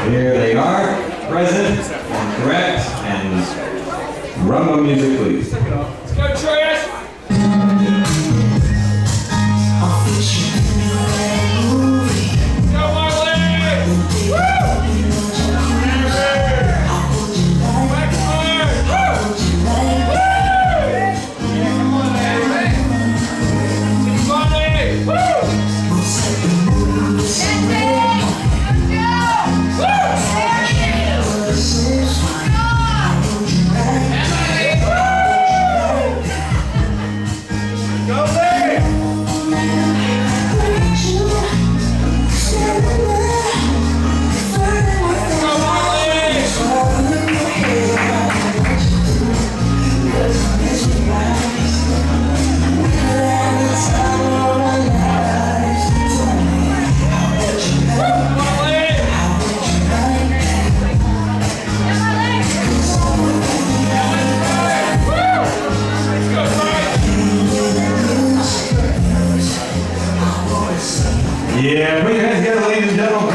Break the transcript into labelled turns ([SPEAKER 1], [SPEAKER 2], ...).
[SPEAKER 1] Here they are, present and correct, and rumba music, please.
[SPEAKER 2] Let's go, Trash!
[SPEAKER 1] Yeah, put your hands together, ladies and gentlemen.